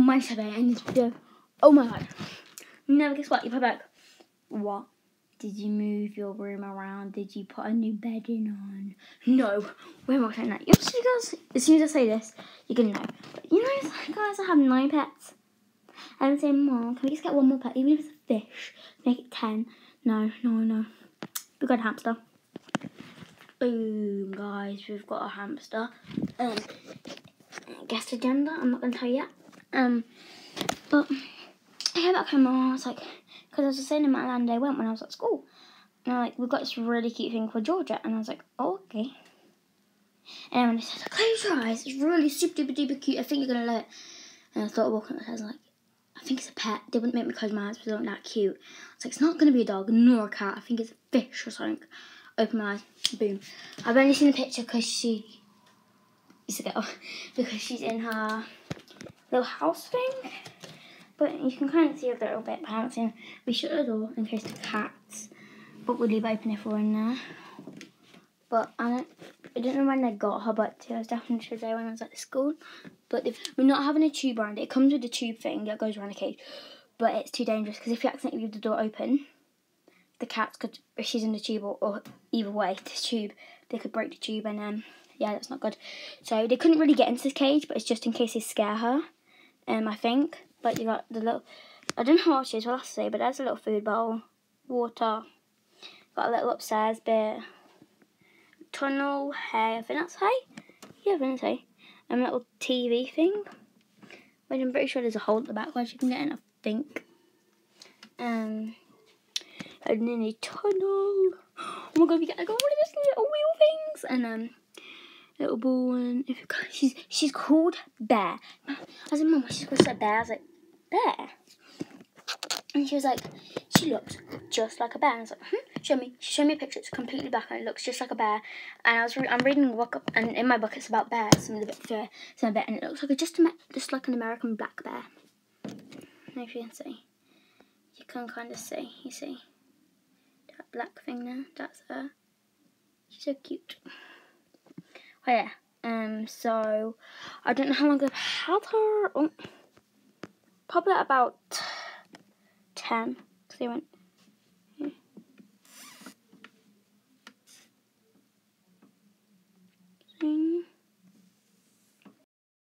my survey in this video. Oh my god. Never guess what? You put back. What? Did you move your room around? Did you put a new bedding on? No. Where am I saying that? You guys, as soon as I say this, you're gonna know. But you know, guys, I have 9 pets. And I'm saying, Mom, can we just get one more pet? Even if it's a fish, make it 10. No. We got a hamster. Boom, guys, we've got a hamster. Guess the gender, I'm not going to tell you yet. But I came back home and I was like, because I was just saying in my land I went when I was at school. And I'm like, we've got this really cute thing called Georgia. And I was like, oh, okay. And when they said, close your eyes, it's really super duper duper cute. I think you're going to love it. And I thought, walking I was like, I think it's a pet. They wouldn't make me close my eyes because they weren't that cute. I was like, it's not going to be a dog nor a cat. I think it's a fish or something. Open my eyes. Boom. I've only seen the picture because she is a girl. Because she's in her little house thing. But you can kind of see her a little bit. But I haven't seen her. We shut the door in case the cats. But we'll leave it open if we're in there. But I don't know when they got her, but it was definitely today when I was at school. But we're not having a tube around it. It comes with a tube thing that goes around the cage. But it's too dangerous because if you accidentally leave the door open, the cats could, if she's in the tube or either way, this tube, they could break the tube and yeah, that's not good. So they couldn't really get into the cage, but it's just in case they scare her, I think. But you got the little, I don't know how much it is, we'll have to say, but there's a little food bowl, water, got a little upstairs bit, tunnel, hay, I think that's hay? Yeah, I think it's hay. And a little TV thing, which I'm pretty sure there's a hole at the back where you can get in, I think. And then a tunnel. Oh my god, we got like all of these little wheel things. And little ball, and if you guys, she's called Bear. I was like, Mum, she's called Bear. I was like, Bear? And she was like, she looks just like a bear. And I was like, show me. She showed me a picture. It's completely black and it looks just like a bear. And I'm reading a book, and in my book it's about bears. Some of the bits are some bit, and it looks like just like an American black bear. I don't know if you can see. You can kind of see. You see that black thing there? That's her. She's so cute. Oh yeah. So I don't know how long I've had her. Probably about 10. Because they went